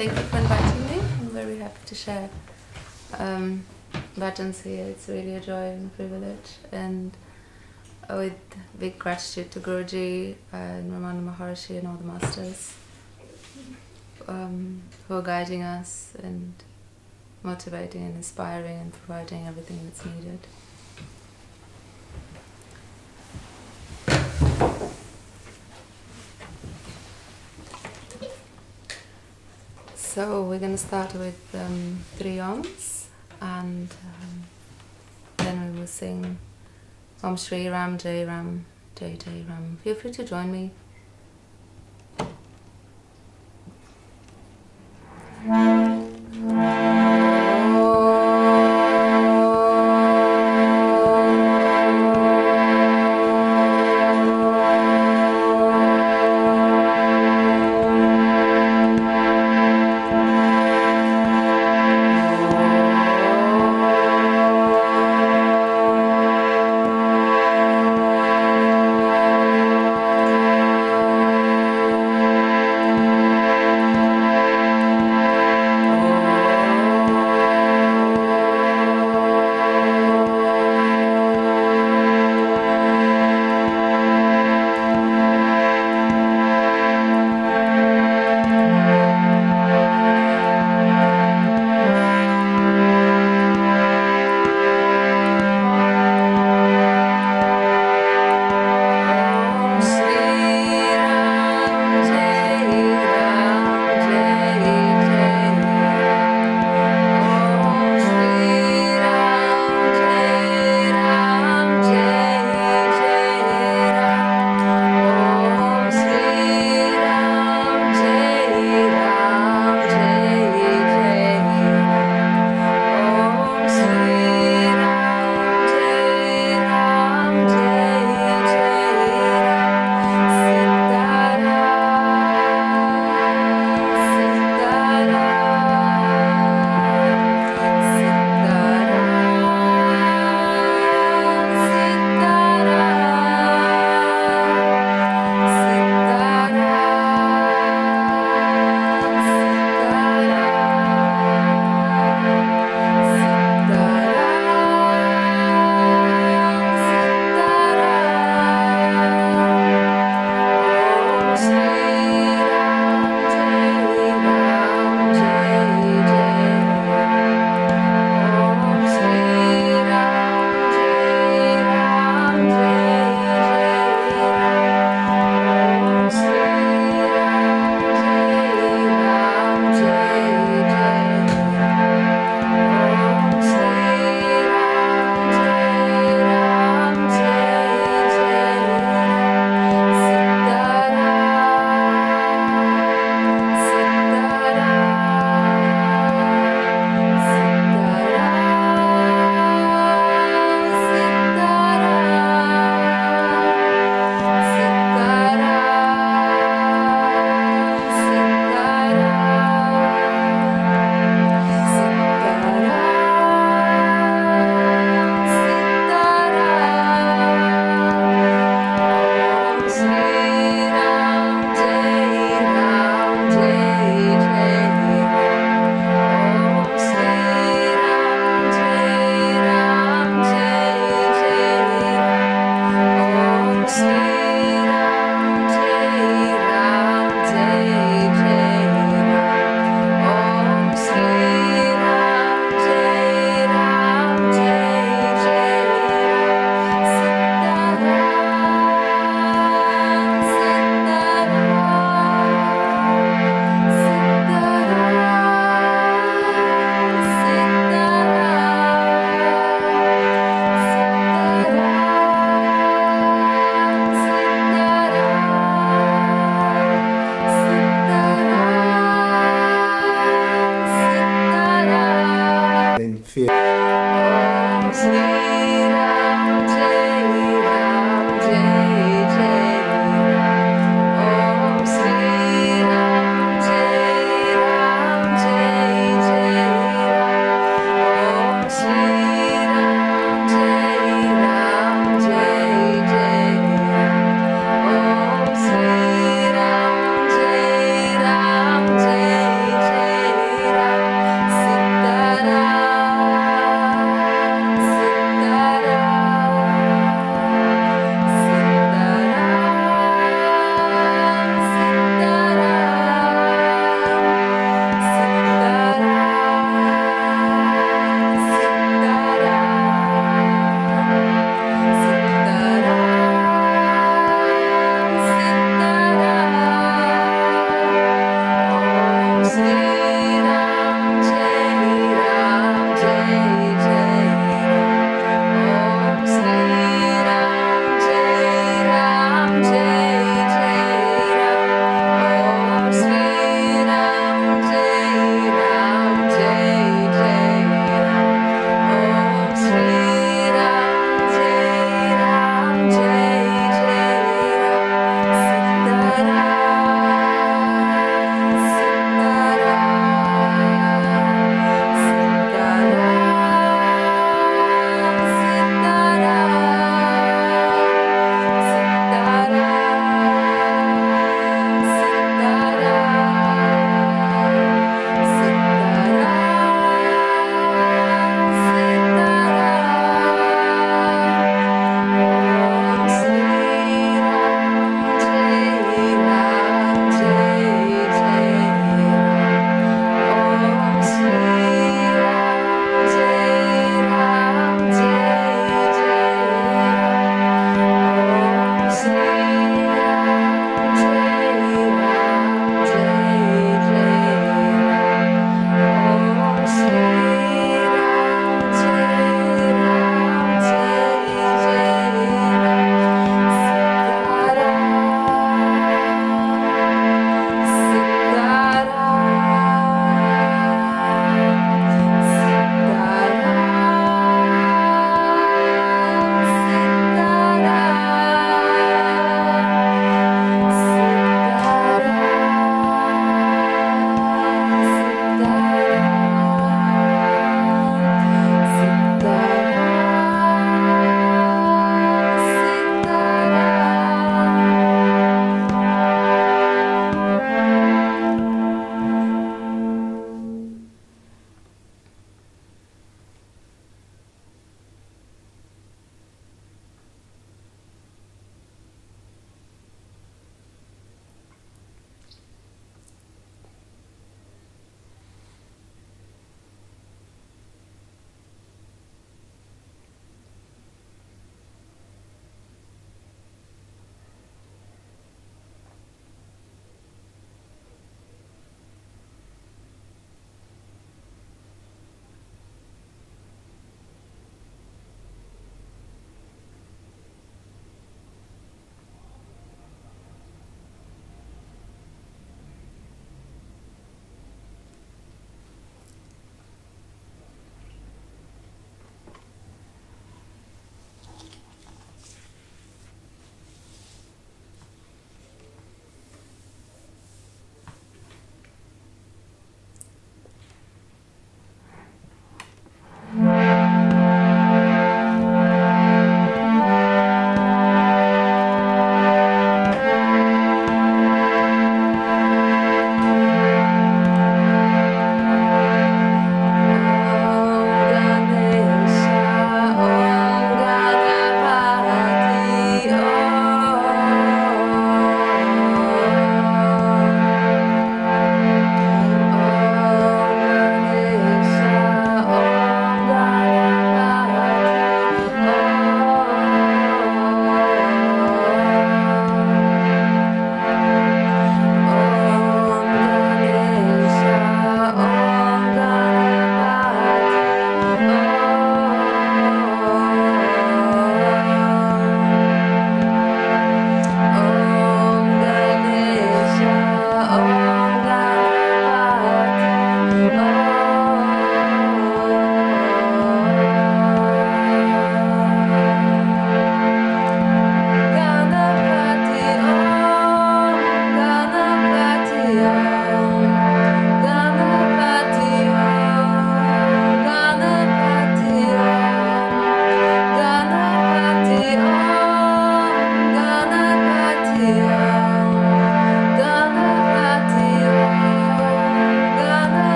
Thank you for inviting me. I'm very happy to share bhajans here. It's really a joy and a privilege. And with big gratitude to Guruji and Ramana Maharshi and all the masters who are guiding us and motivating and inspiring and providing everything that's needed. So we're going to start with 3 Oms, and then we will sing Om Shri Ram, Jai Ram, Jai Jai Ram. Feel free to join me.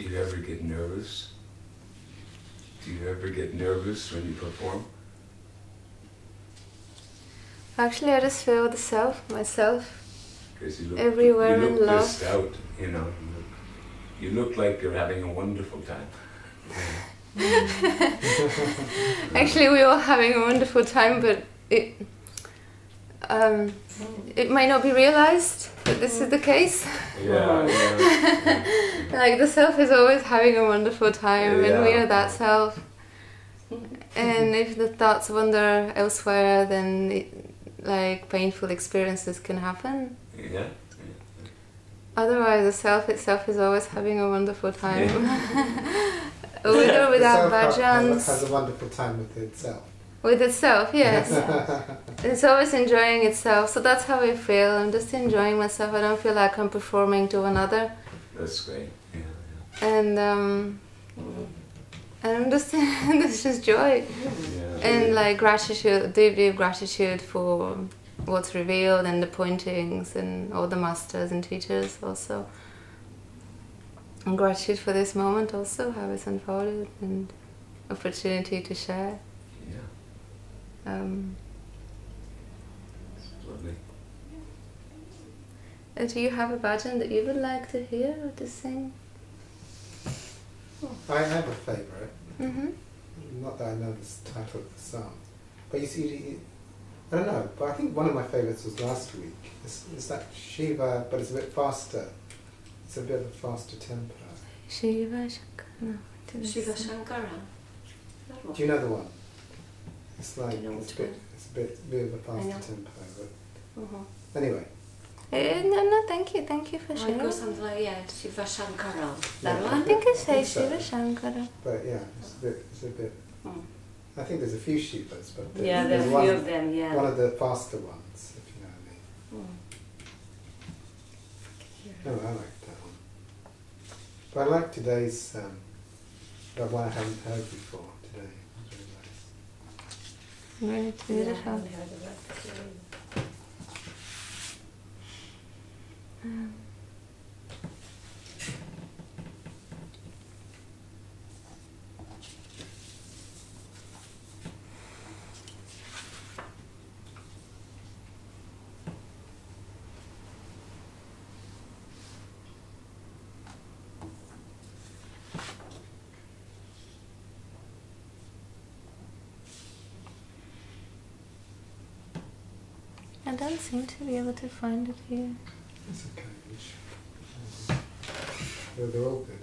you ever get nervous? Do you ever get nervous when you perform? Actually, I just feel the self, myself, You look, everywhere you in look love. blissed out, you know. You look like you're having a wonderful time. Actually, we are having a wonderful time, but it might not be realized that this is the case. Yeah. Like the self is always having a wonderful time, and we are that self. And if the thoughts wander elsewhere, then like painful experiences can happen. Yeah. Otherwise, the self itself is always having a wonderful time. With or without bhajans. Has a wonderful time with itself. With itself, yes. It's always enjoying itself. So that's how I feel. I'm just enjoying myself. I don't feel like I'm performing to another. That's great. Yeah. And I'm just, it's just joy. And like gratitude, deep gratitude for what's revealed and the pointings and all the masters and teachers also. And gratitude for this moment also, how it's unfolded, and opportunity to share. Yeah. Lovely. Do you have a bhajan that you would like to hear or to sing? I have a favourite. Mm-hmm. Not that I know the title of the song. But you see, I don't know, but I think one of my favourites was last week. It's that Shiva, but it's a bit faster. It's a bit of a faster tempo. Shiva Shankara. No, Shiva Shankara. Do you know the one? It's like it's a bit of a faster tempo. But anyway. No, thank you for It sharing. goes something like Shiva Shankara. Yeah. That I one. think it says so. Shiva Shankara. But yeah, it's a bit. I think there's a few Shivas, but Yeah, there there's are a few of them. Yeah. one of the faster ones, if you know what I mean. Oh, I like that one. But I like today's, the one I haven't heard before today. It was really nice. Very Yeah, I beautiful. haven't heard of that. I don't seem to be able to find it here. It's okay. They're all good.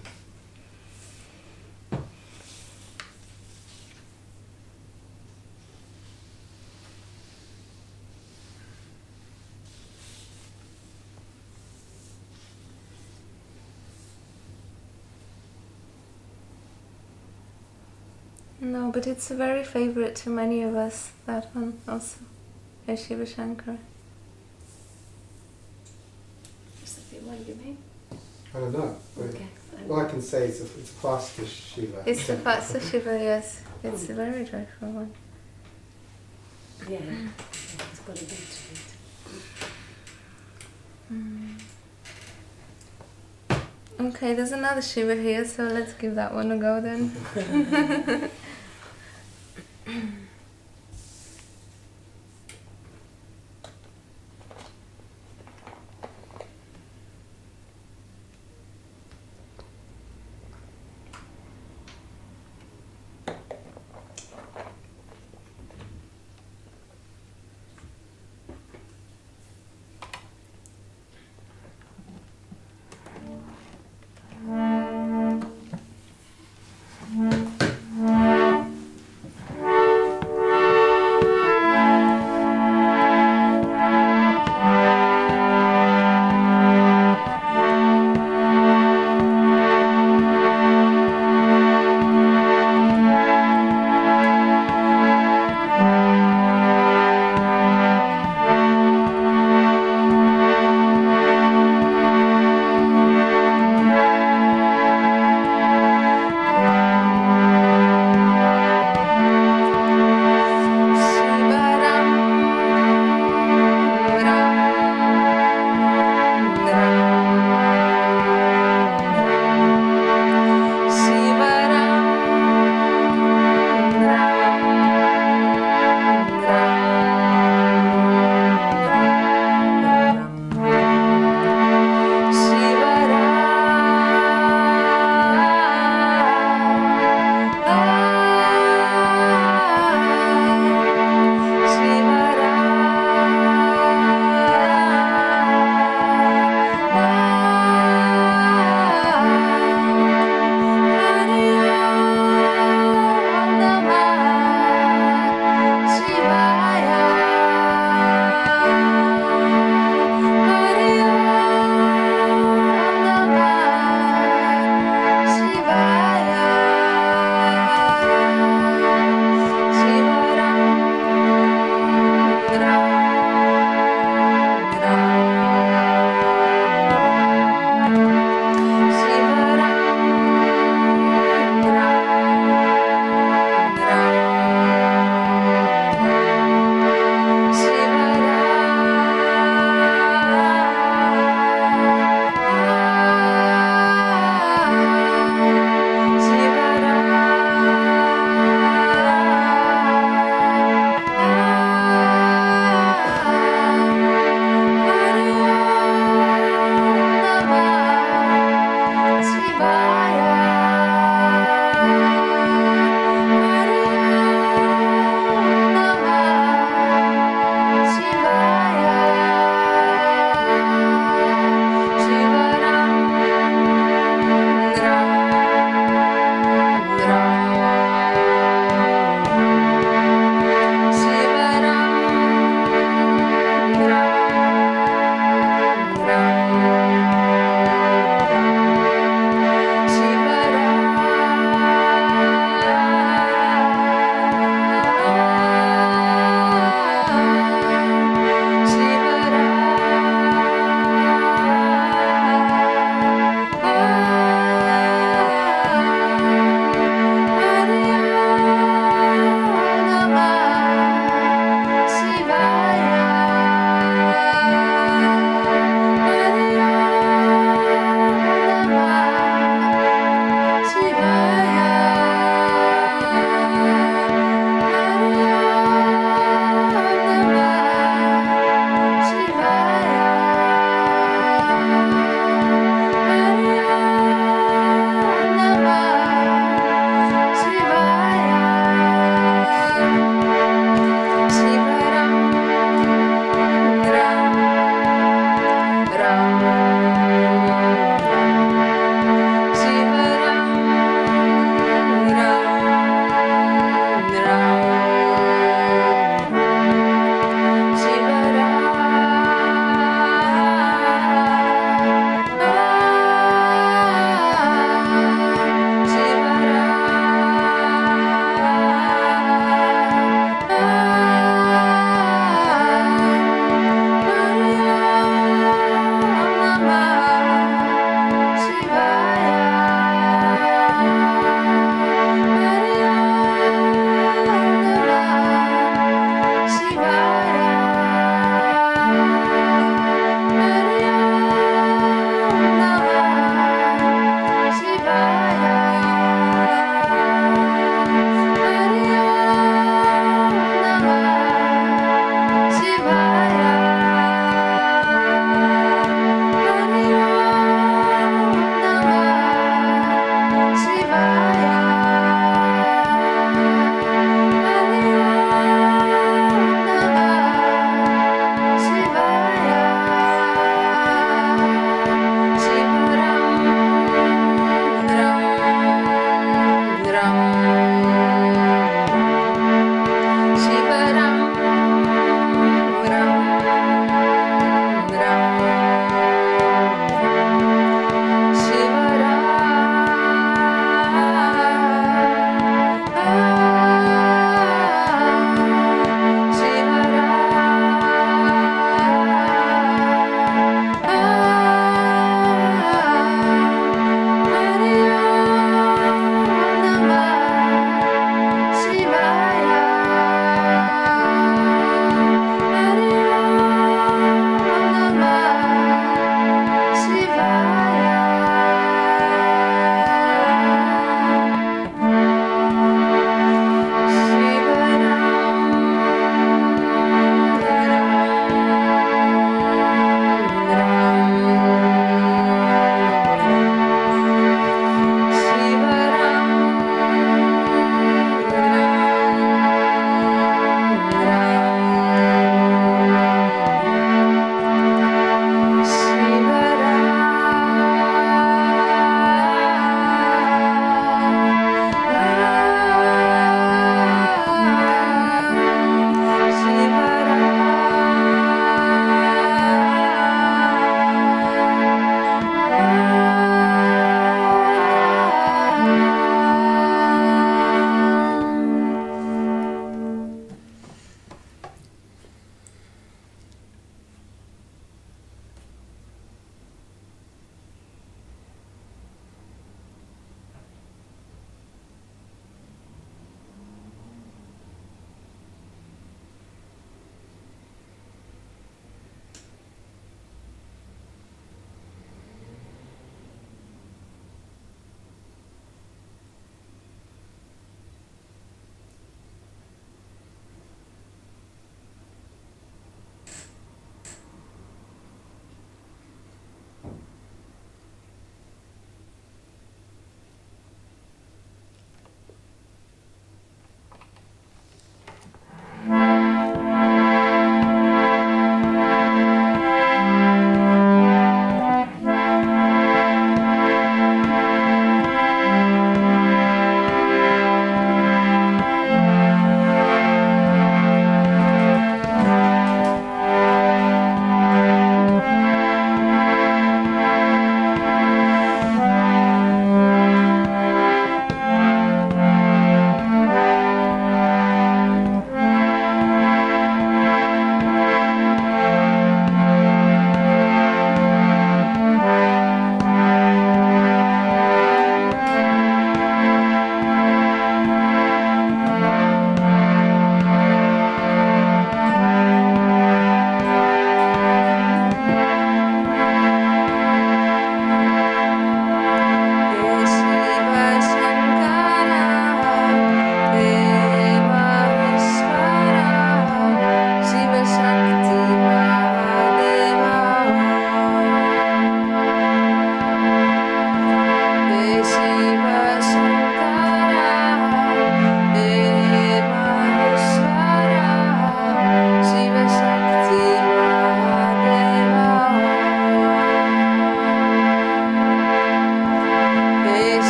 No, but it's a very favorite to many of us, that one also. Shiva Shankara. Is that the one you mean? I don't know. Okay. All I can say is it's a faster Shiva. It's the faster Shiva, yes. It's a very joyful one. Yeah. It's got a bit to it. Okay, there's another Shiva here, so let's give that one a go then.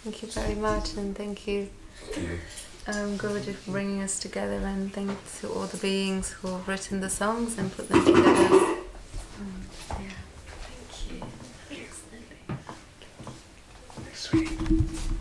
Thank you very much, and thank you, Guruji, for bringing us together, and thanks to all the beings who have written the songs and put them together. Yeah. Thank you. Thanks, sweetie.